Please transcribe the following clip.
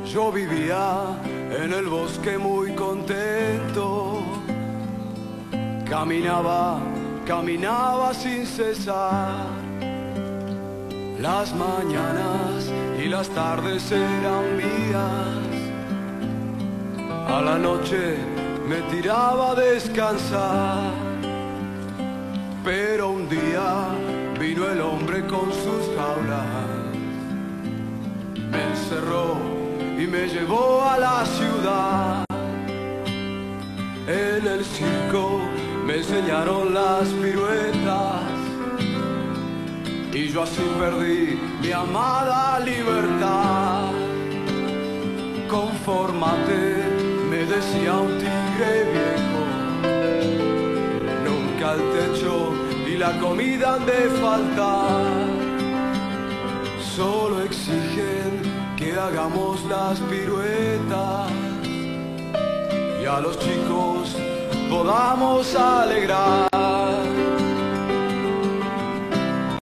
Yo vivía en el bosque muy contento. Caminaba, caminaba sin cesar. Las mañanas y las tardes eran mías. A la noche me tiraba a descansar. Pero un día vino el hombre con sus jaulas. Me encerró y me llevó a la ciudad. En el circo me enseñaron las piruetas y yo así perdí mi amada libertad. Confórmate, me decía un tigre viejo, nunca el techo y la comida han de faltar. Solo exigen que hagamos las piruetas y a los chicos podamos alegrar.